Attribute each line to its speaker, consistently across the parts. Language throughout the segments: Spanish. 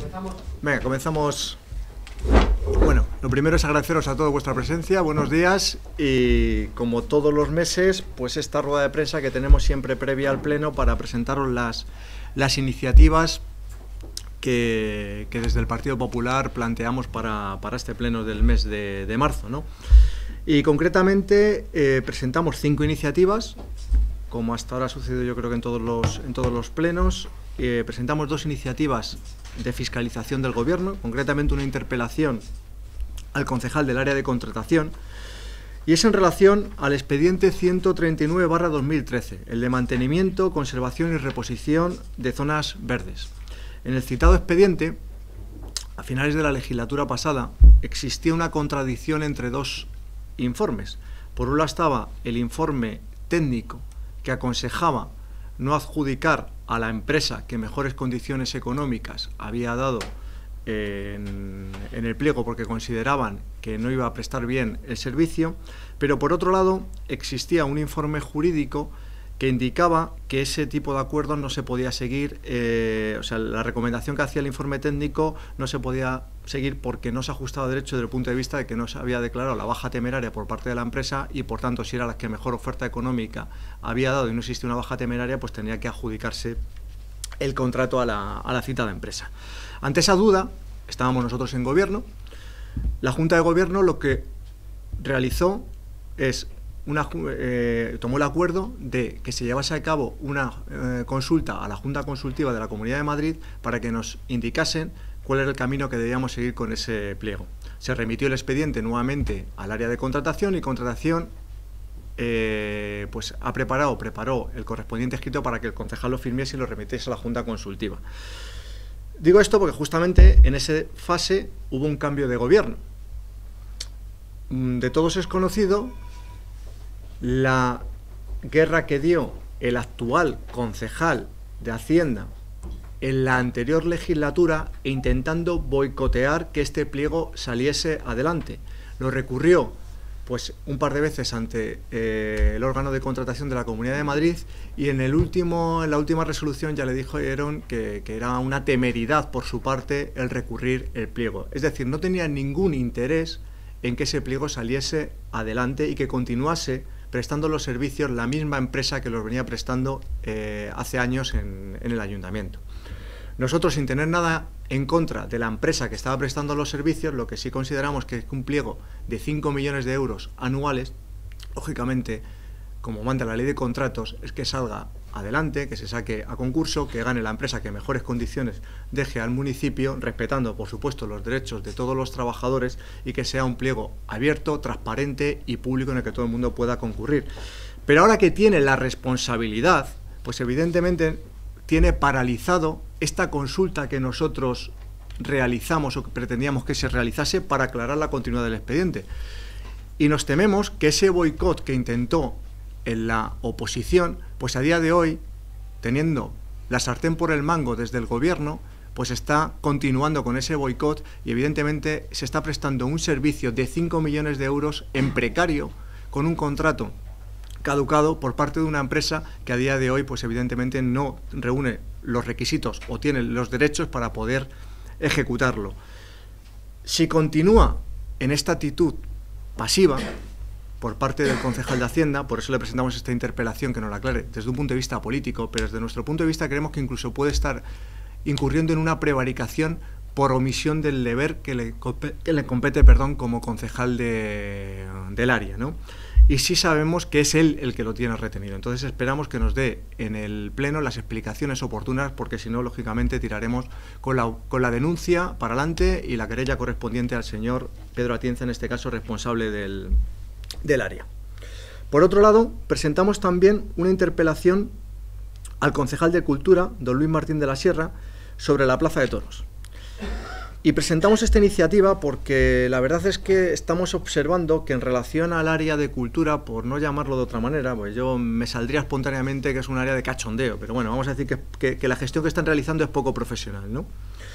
Speaker 1: ¿Comenzamos?
Speaker 2: Venga, comenzamos. Bueno, lo primero es agradeceros a todos vuestra presencia, buenos días, y como todos los meses, pues esta rueda de prensa que tenemos siempre previa al pleno para presentaros las iniciativas que desde el Partido Popular planteamos para este pleno del mes de marzo, ¿no? Y concretamente presentamos 5 iniciativas, como hasta ahora ha sucedido yo creo que en todos los plenos. Presentamos 2 iniciativas de fiscalización del Gobierno, concretamente una interpelación al concejal del área de contratación, y es en relación al expediente 139/2013, el de mantenimiento, conservación y reposición de zonas verdes. En el citado expediente, a finales de la legislatura pasada, existía una contradicción entre 2 informes. Por un lado estaba el informe técnico que aconsejaba no adjudicar a la empresa que mejores condiciones económicas había dado en el pliego porque consideraban que no iba a prestar bien el servicio, pero por otro lado existía un informe jurídico que indicaba que ese tipo de acuerdos no se podía seguir, o sea, la recomendación que hacía el informe técnico no se podía seguir porque no se ajustaba a derecho desde el punto de vista de que no se había declarado la baja temeraria por parte de la empresa y, por tanto, si era la que mejor oferta económica había dado y no existía una baja temeraria, pues tenía que adjudicarse el contrato a la citada empresa. Ante esa duda, estábamos nosotros en Gobierno. La Junta de Gobierno lo que realizó es tomó el acuerdo de que se llevase a cabo una consulta a la Junta Consultiva de la Comunidad de Madrid para que nos indicasen cuál era el camino que debíamos seguir con ese pliego. Se remitió el expediente nuevamente al área de contratación y contratación pues preparó el correspondiente escrito para que el concejal lo firmiese y lo remitiese a la Junta Consultiva. Digo esto porque justamente en esa fase hubo un cambio de gobierno. De todos es conocido la guerra que dio el actual concejal de Hacienda en la anterior legislatura intentando boicotear que este pliego saliese adelante. Lo recurrió pues un par de veces ante el órgano de contratación de la Comunidad de Madrid y en la última resolución ya le dijeron que era una temeridad por su parte el recurrir el pliego. Es decir, no tenía ningún interés en que ese pliego saliese adelante y que continuase prestando los servicios la misma empresa que los venía prestando hace años en el ayuntamiento. Nosotros, sin tener nada en contra de la empresa que estaba prestando los servicios, lo que sí consideramos que es un pliego de 5 millones de euros anuales, lógicamente, como manda la ley de contratos, es que salga adelante, que se saque a concurso, que gane la empresa que mejores condiciones deje al municipio, respetando, por supuesto, los derechos de todos los trabajadores y que sea un pliego abierto, transparente y público en el que todo el mundo pueda concurrir. Pero ahora que tiene la responsabilidad, pues evidentemente tiene paralizado esta consulta que nosotros realizamos o que pretendíamos que se realizase para aclarar la continuidad del expediente. Y nos tememos que ese boicot que intentó en la oposición, pues a día de hoy, teniendo la sartén por el mango desde el Gobierno, pues está continuando con ese boicot y evidentemente se está prestando un servicio de 5 millones de euros en precario con un contrato caducado por parte de una empresa que a día de hoy pues evidentemente no reúne los requisitos o tiene los derechos para poder ejecutarlo. Si continúa en esta actitud pasiva por parte del concejal de Hacienda, por eso le presentamos esta interpelación que nos la aclare desde un punto de vista político, pero desde nuestro punto de vista creemos que incluso puede estar incurriendo en una prevaricación por omisión del deber que le compete como concejal del área, ¿no? Y sí sabemos que es él el que lo tiene retenido. Entonces esperamos que nos dé en el Pleno las explicaciones oportunas, porque si no, lógicamente, tiraremos con la denuncia para adelante y la querella correspondiente al señor Pedro Atienza, en este caso responsable del área. Por otro lado, presentamos también una interpelación al concejal de Cultura, don Luis Martín de la Sierra, sobre la Plaza de Toros. Y presentamos esta iniciativa porque la verdad es que estamos observando que en relación al área de cultura, por no llamarlo de otra manera, pues yo me saldría espontáneamente que es un área de cachondeo, pero bueno, vamos a decir que la gestión que están realizando es poco profesional, ¿no?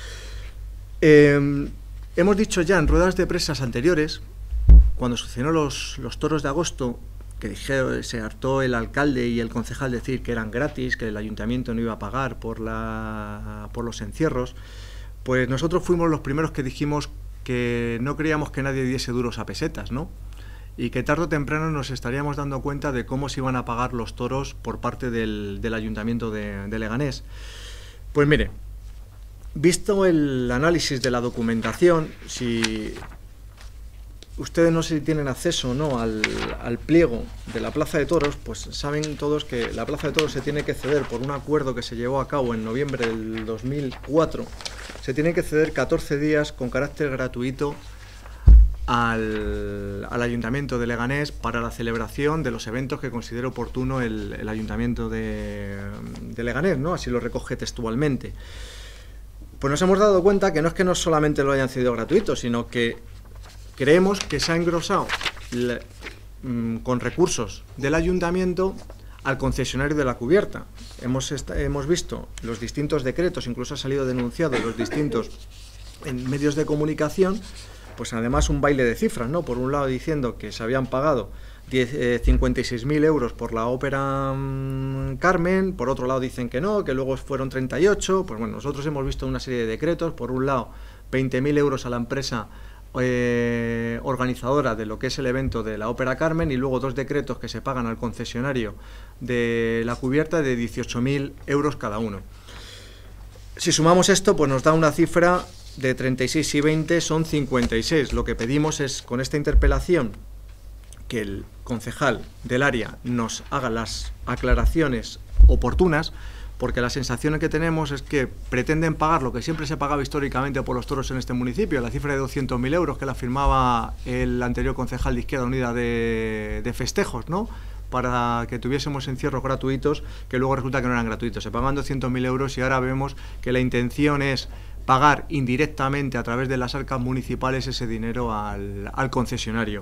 Speaker 2: Hemos dicho ya en ruedas de prensa anteriores, cuando sucedieron los toros de agosto, que se hartó el alcalde y el concejal decir que eran gratis, que el ayuntamiento no iba a pagar por los encierros, Pues nosotros fuimos los primeros que dijimos que no creíamos que nadie diese duros a pesetas, ¿no? Y que tarde o temprano nos estaríamos dando cuenta de cómo se iban a pagar los toros por parte del Ayuntamiento de Leganés. Pues mire, visto el análisis de la documentación, si ustedes no sé si tienen acceso o no al pliego de la Plaza de Toros, pues saben todos que la Plaza de Toros se tiene que ceder por un acuerdo que se llevó a cabo en noviembre del 2004, se tiene que ceder 14 días con carácter gratuito al Ayuntamiento de Leganés para la celebración de los eventos que considere oportuno el Ayuntamiento de Leganés, ¿no? Así lo recoge textualmente. Pues nos hemos dado cuenta que no solamente lo hayan cedido gratuito, sino que creemos que se ha engrosado con recursos del Ayuntamiento al concesionario de la cubierta. Hemos visto los distintos decretos, incluso ha salido denunciado los distintos en medios de comunicación, pues además un baile de cifras, ¿no? Por un lado diciendo que se habían pagado 56.000 euros por la ópera Carmen, por otro lado dicen que no, que luego fueron 38, pues bueno, nosotros hemos visto una serie de decretos, por un lado 20.000 euros a la empresa organizadora de lo que es el evento de la ópera Carmen y luego 2 decretos que se pagan al concesionario de la cubierta de 18.000 euros cada uno. Si sumamos esto, pues nos da una cifra de 36 y 20 son 56. Lo que pedimos es, con esta interpelación, que el concejal del área nos haga las aclaraciones oportunas, porque la sensación que tenemos es que pretenden pagar lo que siempre se pagaba históricamente por los toros en este municipio, la cifra de 200.000 euros que la firmaba el anterior concejal de Izquierda Unida de festejos, ¿no?, para que tuviésemos encierros gratuitos, que luego resulta que no eran gratuitos. Se pagaban 200.000 euros y ahora vemos que la intención es pagar indirectamente a través de las arcas municipales ese dinero al concesionario.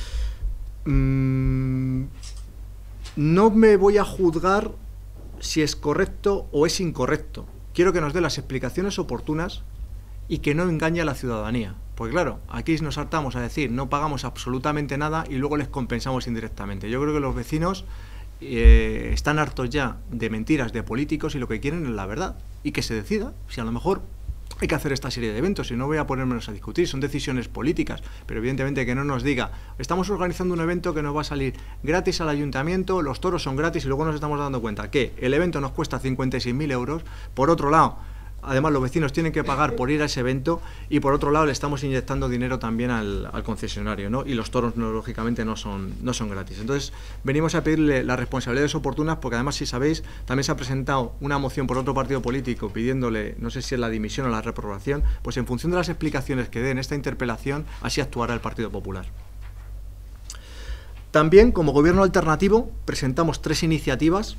Speaker 2: No me voy a juzgar si es correcto o es incorrecto. Quiero que nos dé las explicaciones oportunas y que no engañe a la ciudadanía. Pues claro, aquí nos hartamos a decir no pagamos absolutamente nada y luego les compensamos indirectamente. Yo creo que los vecinos están hartos ya de mentiras de políticos y lo que quieren es la verdad. Y que se decida si a lo mejor hay que hacer esta serie de eventos y no voy a ponérmelos a discutir, son decisiones políticas, pero evidentemente que no nos diga estamos organizando un evento que nos va a salir gratis al ayuntamiento, los toros son gratis y luego nos estamos dando cuenta que el evento nos cuesta 56.000 euros, por otro lado, además los vecinos tienen que pagar por ir a ese evento y por otro lado le estamos inyectando dinero también al concesionario, ¿no? Y los toros lógicamente no son gratis. Entonces venimos a pedirle las responsabilidades oportunas porque además, si sabéis, también se ha presentado una moción por otro partido político pidiéndole, no sé si es la dimisión o la reprobación, pues en función de las explicaciones que dé en esta interpelación, así actuará el Partido Popular. También, como gobierno alternativo, presentamos 3 iniciativas,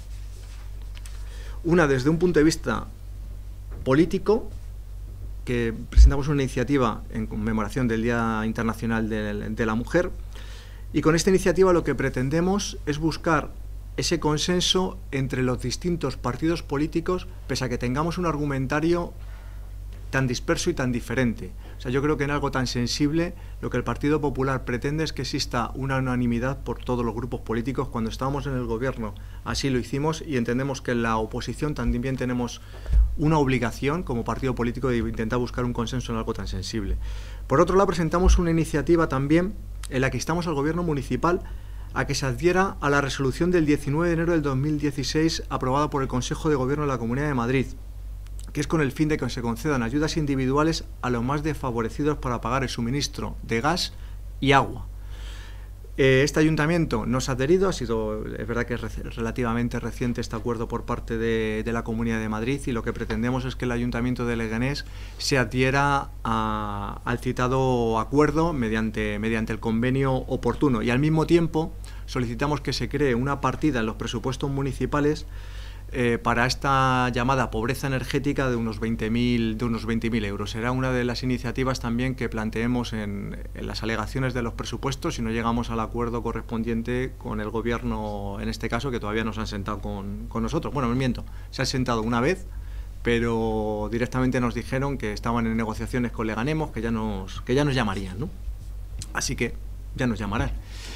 Speaker 2: una desde un punto de vista político, que presentamos una iniciativa en conmemoración del Día Internacional de la Mujer, y con esta iniciativa lo que pretendemos es buscar ese consenso entre los distintos partidos políticos, pese a que tengamos un argumentario tan disperso y tan diferente. O sea, yo creo que en algo tan sensible lo que el Partido Popular pretende es que exista una unanimidad por todos los grupos políticos. Cuando estábamos en el gobierno así lo hicimos y entendemos que en la oposición también tenemos una obligación como partido político de intentar buscar un consenso en algo tan sensible. Por otro lado, presentamos una iniciativa también en la que instamos al gobierno municipal a que se adhiera a la resolución del 19 de enero del 2016 aprobada por el Consejo de Gobierno de la Comunidad de Madrid, que es con el fin de que se concedan ayudas individuales a los más desfavorecidos para pagar el suministro de gas y agua. Este ayuntamiento no se ha adherido, es verdad que es relativamente reciente este acuerdo por parte de la Comunidad de Madrid, y lo que pretendemos es que el Ayuntamiento de Leganés se adhiera al citado acuerdo mediante el convenio oportuno, y al mismo tiempo solicitamos que se cree una partida en los presupuestos municipales para esta llamada pobreza energética de unos 20.000 euros. Será una de las iniciativas también que planteemos en las alegaciones de los presupuestos si no llegamos al acuerdo correspondiente con el Gobierno, en este caso, que todavía no se han sentado con nosotros. Bueno, me miento, se han sentado una vez, pero directamente nos dijeron que estaban en negociaciones con Leganemos, que ya nos llamarían, ¿no? Así que ya nos llamarán.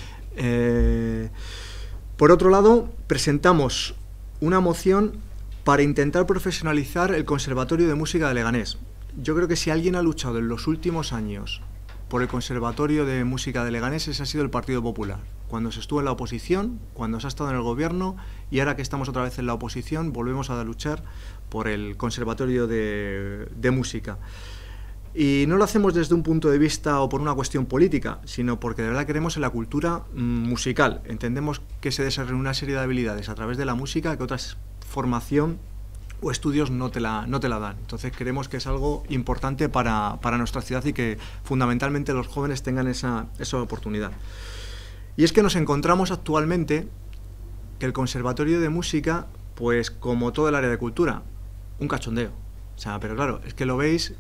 Speaker 2: Por otro lado, presentamos una moción para intentar profesionalizar el Conservatorio de Música de Leganés. yo creo que si alguien ha luchado en los últimos años por el Conservatorio de Música de Leganés, ese ha sido el Partido Popular. Cuando se estuvo en la oposición, cuando se ha estado en el gobierno, y ahora que estamos otra vez en la oposición, volvemos a luchar por el Conservatorio de Música. Y no lo hacemos desde un punto de vista o por una cuestión política, sino porque de verdad creemos en la cultura musical. Entendemos que se desarrollan una serie de habilidades a través de la música que otra formación o estudios no te la dan. Entonces creemos que es algo importante para nuestra ciudad y que fundamentalmente los jóvenes tengan esa oportunidad. Y es que nos encontramos actualmente que el Conservatorio de Música, pues como todo el área de cultura, un cachondeo. O sea, pero claro, es que lo veis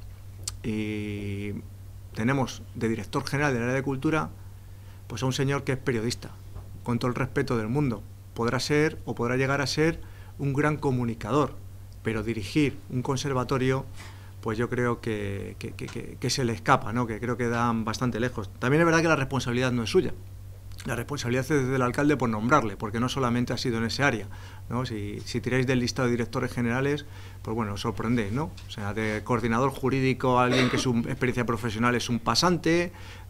Speaker 2: y tenemos de director general del área de cultura pues a un señor que es periodista, con todo el respeto del mundo. Podrá ser o podrá llegar a ser un gran comunicador, pero dirigir un conservatorio, pues yo creo que se le escapa, ¿no? Que creo que dan bastante lejos. También es verdad que la responsabilidad no es suya. La responsabilidad es del alcalde por nombrarle, porque no solamente ha sido en ese área, ¿no? Si tiráis del listado de directores generales, pues bueno, os sorprendéis, ¿no? O sea, de coordinador jurídico, alguien que su experiencia profesional es un pasante,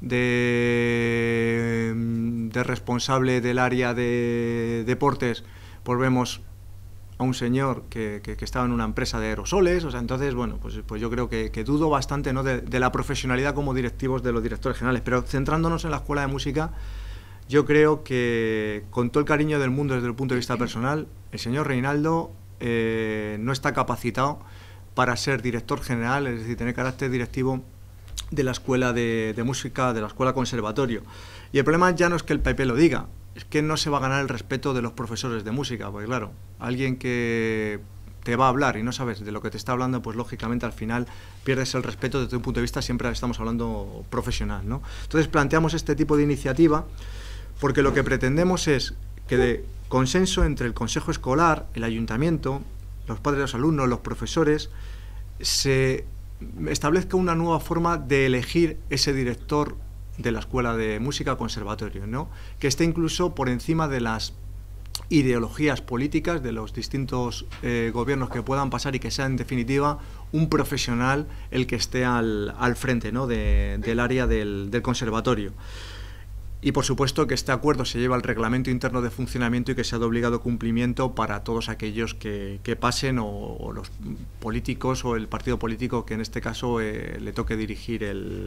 Speaker 2: de responsable del área de deportes, pues vemos a un señor que estaba en una empresa de aerosoles. O sea, entonces, bueno, pues yo creo que dudo bastante, ¿no?, de la profesionalidad como directivos de los directores generales. Pero centrándonos en la Escuela de Música, yo creo que, con todo el cariño del mundo desde el punto de vista personal, el señor Reinaldo no está capacitado para ser director general, es decir, tener carácter directivo de la Escuela de Música, de la Escuela Conservatorio. Y el problema ya no es que el PP lo diga, es que no se va a ganar el respeto de los profesores de música, porque claro, alguien que te va a hablar y no sabes de lo que te está hablando, pues lógicamente al final pierdes el respeto desde un punto de vista, siempre estamos hablando profesional, ¿no? Entonces planteamos este tipo de iniciativa porque lo que pretendemos es que de consenso entre el Consejo Escolar, el Ayuntamiento, los padres de los alumnos, los profesores, se establezca una nueva forma de elegir ese director de la Escuela de Música Conservatorio, ¿no? Que esté incluso por encima de las ideologías políticas de los distintos gobiernos que puedan pasar, y que sea en definitiva un profesional el que esté al frente, ¿no?, del área del conservatorio. Y por supuesto que este acuerdo se lleve al reglamento interno de funcionamiento y que sea de obligado cumplimiento para todos aquellos que pasen, o los políticos o el partido político que en este caso le toque dirigir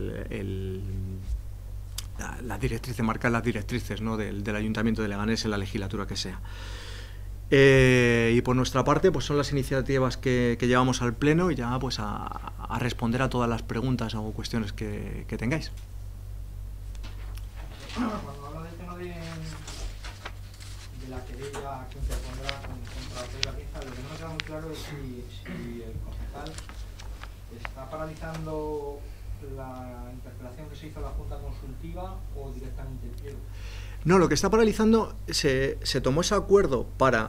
Speaker 2: la directriz, marcar las directrices, ¿no?, del Ayuntamiento de Leganés en la legislatura que sea. Y por nuestra parte, pues son las iniciativas que llevamos al Pleno, y ya pues a responder a todas las preguntas o cuestiones que tengáis.
Speaker 1: Cuando habla del tema de la querella que interpondrá contra la pieza, lo que no me queda muy claro es si el concejal está paralizando la interpelación que se hizo a la Junta Consultiva o directamente el pliego.
Speaker 2: No, lo que está paralizando, se tomó ese acuerdo para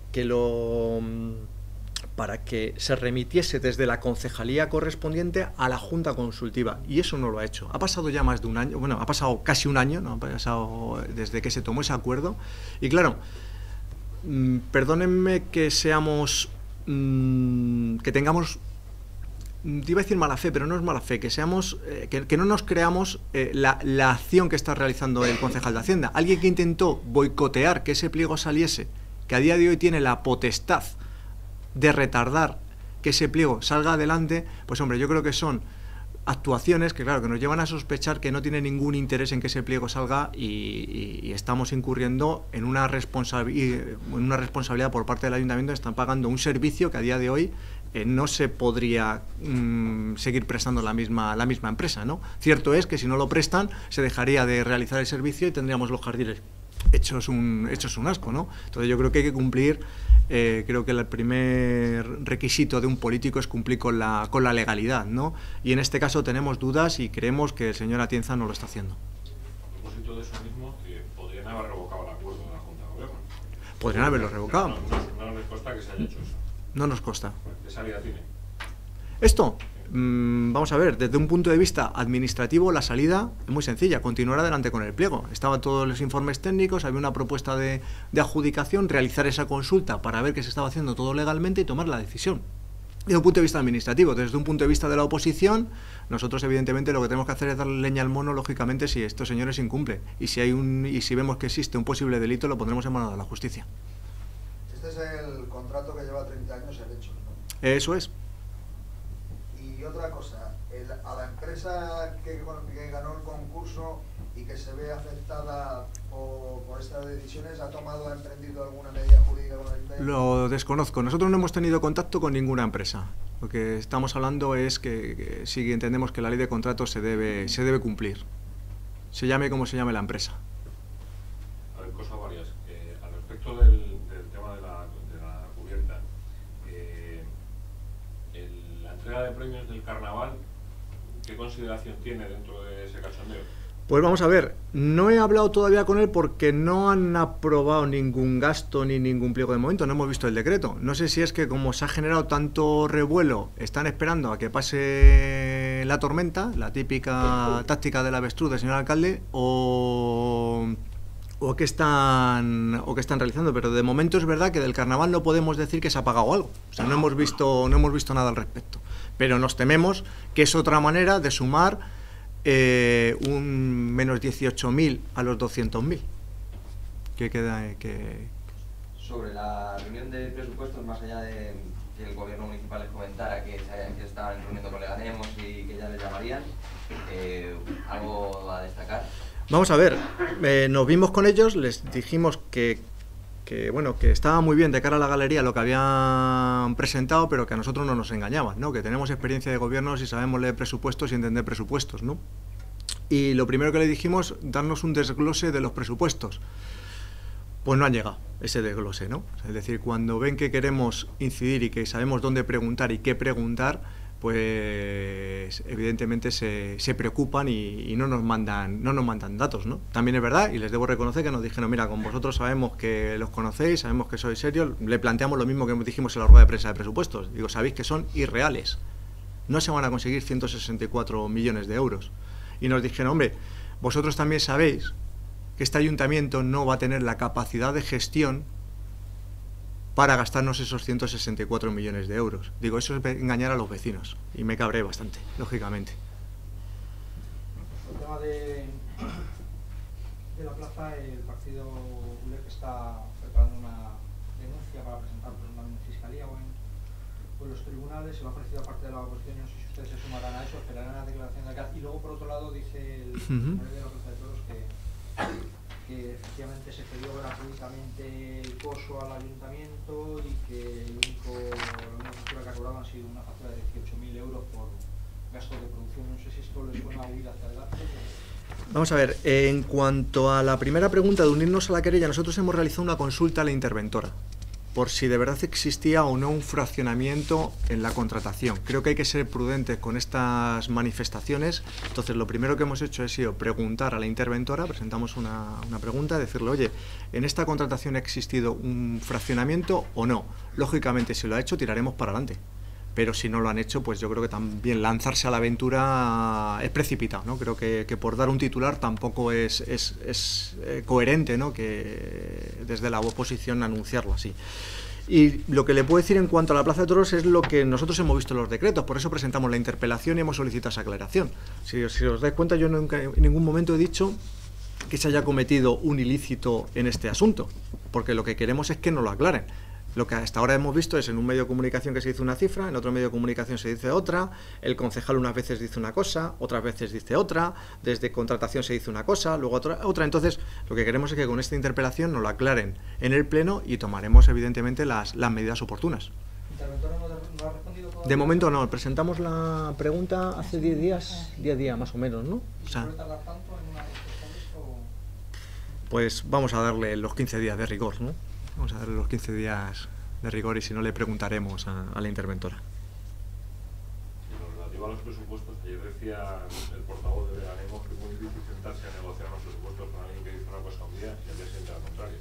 Speaker 2: que se remitiese desde la concejalía correspondiente a la Junta Consultiva, y eso no lo ha hecho. Ha pasado ya más de un año, bueno, ha pasado casi un año, ¿no?, ha pasado desde que se tomó ese acuerdo, y claro, perdónenme que seamos, que tengamos, te iba a decir mala fe, pero no es mala fe, que seamos, que no nos creamos la acción que está realizando el concejal de Hacienda. Alguien que intentó boicotear que ese pliego saliese, que a día de hoy tiene la potestad de retardar que ese pliego salga adelante, pues hombre, yo creo que son actuaciones que, claro, que nos llevan a sospechar que no tiene ningún interés en que ese pliego salga, y estamos incurriendo en una responsabilidad por parte del Ayuntamiento. Están pagando un servicio que a día de hoy no se podría seguir prestando la misma empresa, ¿no? Cierto es que si no lo prestan, se dejaría de realizar el servicio y tendríamos los jardines hechos un asco, ¿no? Entonces yo creo que hay que cumplir, creo que el primer requisito de un político es cumplir con la legalidad, ¿no? Y en este caso tenemos dudas y creemos que el señor Atienza no lo está haciendo.
Speaker 3: A propósito de eso mismo, podrían haber revocado el acuerdo de la Junta de Gobierno.
Speaker 2: Podrían haberlo revocado.
Speaker 3: No nos consta que se haya hecho eso.
Speaker 2: No nos consta.
Speaker 3: ¿Qué salida tiene?
Speaker 2: Esto, vamos a ver, desde un punto de vista administrativo, la salida es muy sencilla: continuar adelante con el pliego. Estaban todos los informes técnicos, había una propuesta de adjudicación, realizar esa consulta para ver que se estaba haciendo todo legalmente y tomar la decisión. desde un punto de vista administrativo. Desde un punto de vista de la oposición, nosotros evidentemente lo que tenemos que hacer es darle leña al mono, lógicamente, si estos señores incumplen. Y si vemos que existe un posible delito, lo pondremos en manos de la justicia.
Speaker 4: Este es el contrato que lleva 30 años en hecho, ¿no?
Speaker 2: Eso es.
Speaker 4: Y otra cosa, a la empresa que ganó el concurso y que se ve afectada por estas decisiones, ¿ha emprendido alguna medida jurídica con el ayuntamiento?
Speaker 2: Lo desconozco. Nosotros no hemos tenido contacto con ninguna empresa. Lo que estamos hablando es que sí entendemos que la ley de contratos se debe cumplir. Se llame como se llame la empresa.
Speaker 3: A ver, cosas varias. Al respecto del tema de la cubierta, la entrega de premios del carnaval, ¿qué consideración tiene dentro de ese cachondeo?
Speaker 2: Pues vamos a ver, no he hablado todavía con él porque no han aprobado ningún gasto ni ningún pliego de momento, no hemos visto el decreto. No sé si es que como se ha generado tanto revuelo, están esperando a que pase la tormenta, la típica táctica del avestruz del señor alcalde, o que están realizando, pero de momento es verdad que del carnaval no podemos decir que se ha pagado algo. O sea, no hemos visto nada al respecto. Pero nos tememos que es otra manera de sumar un menos 18.000 a los 200.000 que queda
Speaker 5: Sobre la reunión de presupuestos, más allá de que el gobierno municipal les comentara que estaban reuniendo con Leganemos y que ya les llamarían, ¿algo a destacar?
Speaker 2: Vamos a ver, nos vimos con ellos, les dijimos que estaba muy bien de cara a la galería lo que habían presentado, pero que a nosotros no nos engañaban, ¿no? Que tenemos experiencia de gobiernos y sabemos leer presupuestos y entender presupuestos, ¿no? Y lo primero que le dijimos, darnos un desglose de los presupuestos. Pues no han llegado ese desglose, ¿no? Es decir, cuando ven que queremos incidir y que sabemos dónde preguntar y qué preguntar, pues evidentemente se preocupan y no nos mandan datos, ¿no? También es verdad, y les debo reconocer que nos dijeron, mira, con vosotros sabemos que los conocéis, sabemos que sois serios, le planteamos lo mismo que dijimos en la rueda de prensa de presupuestos. Digo, sabéis que son irreales, no se van a conseguir 164 millones de euros. Y nos dijeron, hombre, vosotros también sabéis que este ayuntamiento no va a tener la capacidad de gestión para gastarnos esos 164 millones de euros. Digo, eso es engañar a los vecinos. Y me cabré bastante, lógicamente.
Speaker 1: El tema de la plaza, el partido ULEP está preparando una denuncia para presentar en fiscalía o en los tribunales. Se lo ha ofrecido a parte de la oposición. No sé si ustedes se sumarán a eso, esperarán a la declaración de alcalde. Y luego, por otro lado, dice el señor de la Plaza de Toros que efectivamente se cedió gratuitamente el coso al ayuntamiento y que la única factura que ha cobrado ha sido una factura de 18.000 euros por gastos de producción. No sé si esto les suena a huir hacia adelante.
Speaker 2: Vamos a ver, en cuanto a la primera pregunta de unirnos a la querella, nosotros hemos realizado una consulta a la interventora por si de verdad existía o no un fraccionamiento en la contratación. Creo que hay que ser prudentes con estas manifestaciones. Entonces, lo primero que hemos hecho ha sido preguntar a la interventora, presentamos una pregunta, decirle, oye, ¿en esta contratación ha existido un fraccionamiento o no? Lógicamente, si lo ha hecho, tiraremos para adelante. Pero si no lo han hecho, pues yo creo que también lanzarse a la aventura es precipitado, ¿no? Creo que por dar un titular tampoco es coherente, ¿no? Que desde la oposición anunciarlo así. Y lo que le puedo decir en cuanto a la Plaza de Toros es lo que nosotros hemos visto en los decretos, por eso presentamos la interpelación y hemos solicitado esa aclaración. Si os dais cuenta, yo nunca, en ningún momento he dicho que se haya cometido un ilícito en este asunto, porque lo que queremos es que nos lo aclaren. Lo que hasta ahora hemos visto es en un medio de comunicación que se dice una cifra, en otro medio de comunicación se dice otra, el concejal unas veces dice una cosa, otras veces dice otra, desde contratación se dice una cosa, luego otra. Entonces, lo que queremos es que con esta interpelación nos lo aclaren en el Pleno y tomaremos, evidentemente, las medidas oportunas.
Speaker 1: ¿Interventora no ha respondido todavía?
Speaker 2: De momento no, presentamos la pregunta hace 10 días más o menos, ¿no?
Speaker 1: ¿Y se puede tardar tanto en una respuesta de esto?
Speaker 2: Pues vamos a darle los 15 días de rigor, ¿no? Vamos a darle los 15 días de rigor y si no le preguntaremos a la interventora.
Speaker 3: En lo relativo a los presupuestos, ayer decía el portavoz de Leganemos que es muy difícil sentarse a negociar los presupuestos con alguien que dice una cosa un día y al día siguiente al contrario.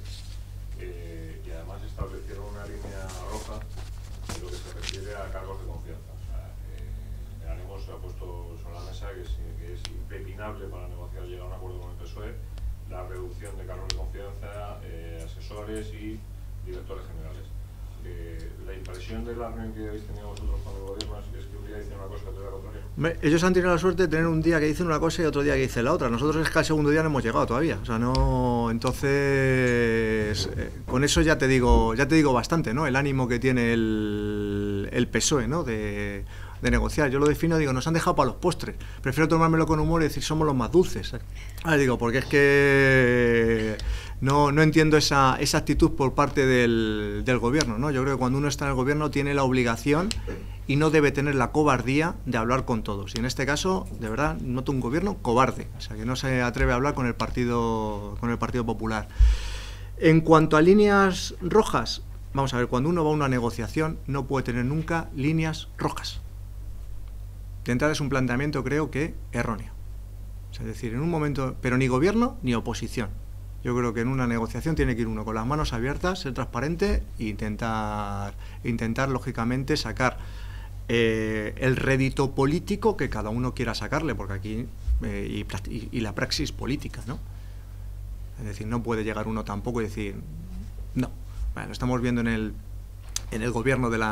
Speaker 3: Y además establecieron una línea roja en lo que se refiere a cargos de confianza. O sea, Leganemos se ha puesto sobre la mesa que es impepinable para negociar y llegar a un acuerdo con el PSOE la reducción de cargos de confianza, asesores y directores generales. La impresión de la reunión que habéis tenido vosotros con el gobierno es que un día dicen una cosa y otro día la contraria.
Speaker 2: Ellos han tenido la suerte de tener un día que dicen una cosa y otro día que dicen la otra. Nosotros es que al segundo día no hemos llegado todavía. O sea, no. Entonces, con eso ya te digo bastante, ¿no? El ánimo que tiene el PSOE, ¿no? De negociar. Yo lo defino, digo, nos han dejado para los postres. Prefiero tomármelo con humor y decir somos los más dulces. Ahora digo, porque es que no entiendo esa actitud por parte del gobierno, ¿no? Yo creo que cuando uno está en el gobierno tiene la obligación y no debe tener la cobardía de hablar con todos. Y en este caso, de verdad, noto un gobierno cobarde, o sea, que no se atreve a hablar con el Partido Popular. En cuanto a líneas rojas, vamos a ver, cuando uno va a una negociación no puede tener nunca líneas rojas. De entrada es un planteamiento, creo que, erróneo. O sea, es decir, en un momento, pero ni gobierno ni oposición. Yo creo que en una negociación tiene que ir uno con las manos abiertas, ser transparente e intentar lógicamente sacar el rédito político que cada uno quiera sacarle, porque aquí y la praxis política, ¿no? Es decir, no puede llegar uno tampoco y decir no. Bueno, lo estamos viendo en el gobierno de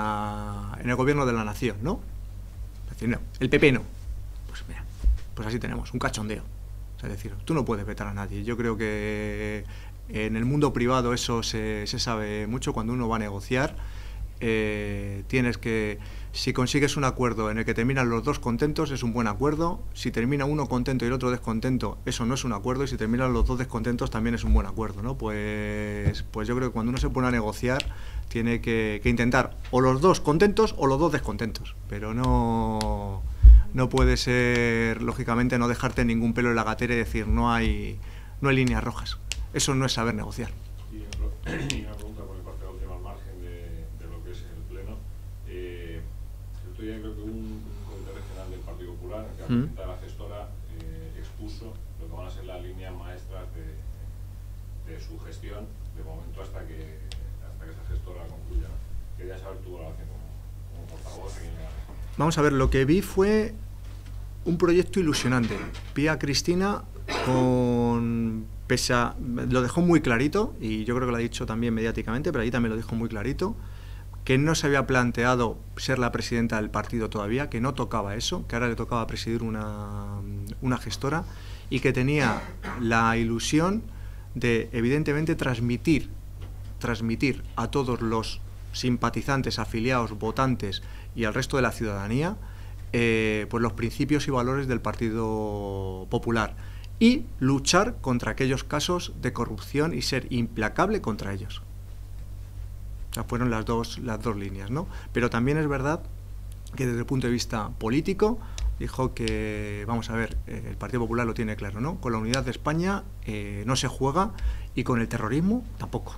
Speaker 2: la nación, ¿no? Es decir, no, el PP no. Pues mira, pues así tenemos un cachondeo. Es decir, tú no puedes vetar a nadie. Yo creo que en el mundo privado eso se sabe mucho. Cuando uno va a negociar, tienes que, si consigues un acuerdo en el que terminan los dos contentos, es un buen acuerdo. Si termina uno contento y el otro descontento, eso no es un acuerdo. Y si terminan los dos descontentos, también es un buen acuerdo, ¿no? Pues yo creo que cuando uno se pone a negociar, tiene que intentar o los dos contentos o los dos descontentos. Pero no puede ser, lógicamente, no dejarte ningún pelo en la gatera y decir no hay líneas rojas. Eso no es saber negociar.
Speaker 3: Y una pregunta por mi parte última, al margen de lo que es el Pleno. El otro día creo que un comité regional del Partido Popular, que la presidenta de la gestora expuso lo que van a ser las líneas maestras de su gestión, de momento hasta que esa gestora concluya. Quería saber tu valoración como portavoz.
Speaker 2: Vamos a ver, lo que vi fue un proyecto ilusionante. Vi a Cristina lo dejó muy clarito, y yo creo que lo ha dicho también mediáticamente, pero allí también lo dijo muy clarito, que no se había planteado ser la presidenta del partido todavía, que no tocaba eso, que ahora le tocaba presidir una gestora, y que tenía la ilusión de, evidentemente, transmitir a todos los simpatizantes, afiliados, votantes y al resto de la ciudadanía pues los principios y valores del Partido Popular y luchar contra aquellos casos de corrupción y ser implacable contra ellos. O sea, fueron las dos líneas, ¿no? Pero también es verdad que desde el punto de vista político dijo que, vamos a ver, el Partido Popular lo tiene claro, ¿no? Con la unidad de España no se juega y con el terrorismo tampoco.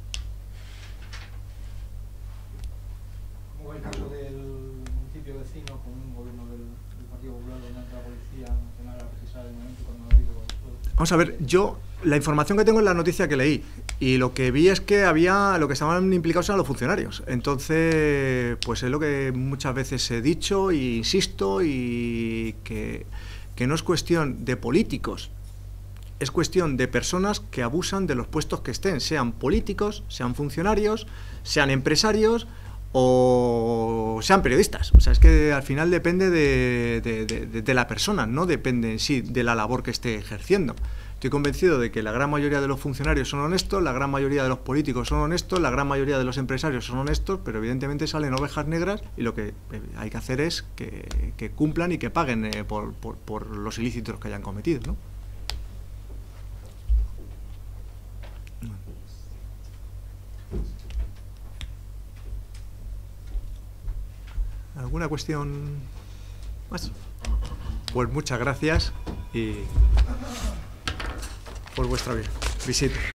Speaker 1: ¿Cómo va el caso del municipio vecino con un gobierno del Partido Popular donde entra la Policía Nacional a precisar el momento cuando ha habido...
Speaker 2: Vamos a ver, yo la información que tengo es la noticia que leí y lo que vi es que lo que estaban implicados eran los funcionarios. Entonces, pues es lo que muchas veces he dicho e insisto, y que no es cuestión de políticos, es cuestión de personas que abusan de los puestos que estén, sean políticos, sean funcionarios, sean empresarios o sean periodistas. O sea, es que al final depende de la persona, no depende en sí de la labor que esté ejerciendo. Estoy convencido de que la gran mayoría de los funcionarios son honestos, la gran mayoría de los políticos son honestos, la gran mayoría de los empresarios son honestos, pero evidentemente salen ovejas negras y lo que hay que hacer es que cumplan y que paguen por los ilícitos que hayan cometido, ¿no? ¿Alguna cuestión más? Pues muchas gracias y por vuestra visita.